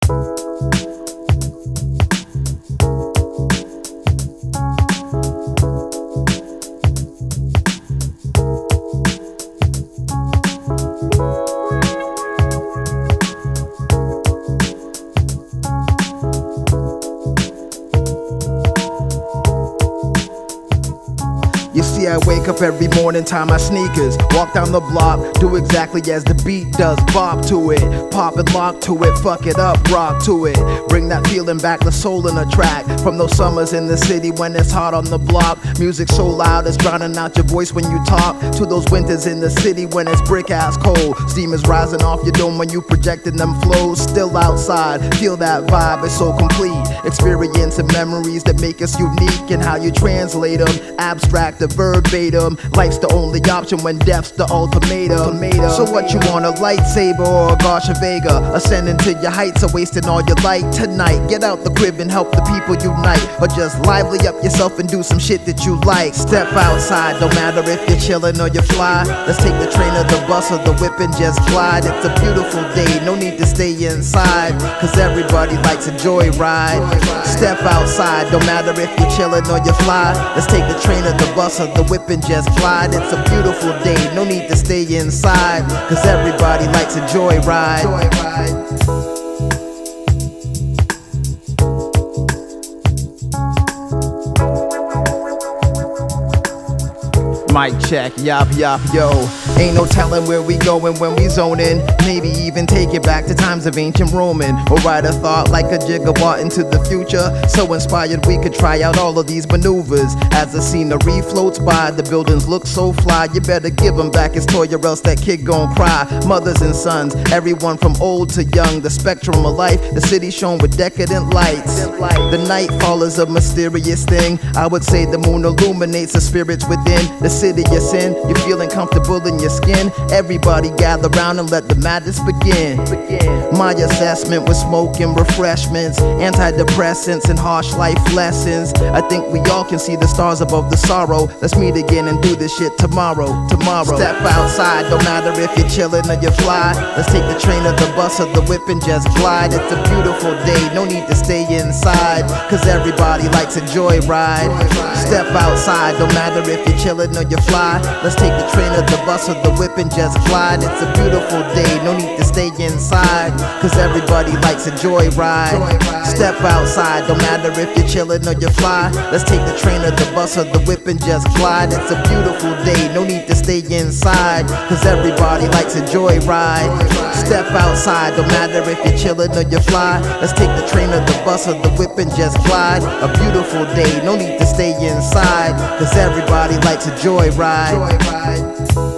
You see, I wake up every morning, tie my sneakers, walk down the block, do exactly as the beat does, bop to it, pop and lock to it, fuck it up, rock to it, bring that feeling back, the soul in a track, from those summers in the city when it's hot on the block, music so loud it's drowning out your voice when you talk, to those winters in the city when it's brick ass cold, steam is rising off your dome when you projecting them flows, still outside, feel that vibe, it's so complete, experience and memories that make us unique, and how you translate them, abstract to verbatim, life's the only option when death's the ultimatum. So what you want, a lightsaber or a Garsha Vega? Ascending to your heights or wasting all your light tonight? Get out the crib and help the people unite, or just lively up yourself and do some shit that you like. Step outside, no matter if you're chillin' or you fly. Let's take the train or the bus or the whip and just glide. It's a beautiful day, no need to stay inside, cause everybody likes a joyride. Step outside, no matter if you're chillin' or you fly. Let's take the train or the bus or the whip and just glide. It's a beautiful day, no need to stay inside, cause everybody likes a joyride. Mic check, yop yop yo. Ain't no telling where we going when we zoning. Maybe even take it back to times of ancient Roman, or write a thought like a gigawatt into the future. So inspired we could try out all of these maneuvers. As the scenery floats by, the buildings look so fly. You better give him back his toy or else that kid gon' cry. Mothers and sons, everyone from old to young, the spectrum of life, the city shone with decadent lights. The nightfall is a mysterious thing. I would say the moon illuminates the spirits within. The city you're in, you're feeling comfortable in your skin. Everybody gather round and let the madness begin. My assessment was smoke and refreshments, antidepressants and harsh life lessons. I think we all can see the stars above the sorrow. Let's meet again and do this shit tomorrow. Step outside, no matter if you're chillin' or you fly. Let's take the train or the bus or the whip and just glide. It's a beautiful day, no need to stay inside, cause everybody likes a joyride. Step outside, no matter if you're chillin' or you fly. Let's take the train or the bus or the whip and just glide. It's a beautiful day, no need to stay inside, cause everybody likes a joyride. Step outside, no matter if you're chillin' or you fly. Let's take the train or the bus or the whip and just glide. It's a beautiful day, no need to stay inside, cause everybody likes a joyride. Step outside, no matter if you're chillin' or you fly. Let's take the train or the bus or the whip and just glide. A beautiful day, no need to stay inside, cause everybody likes a joyride.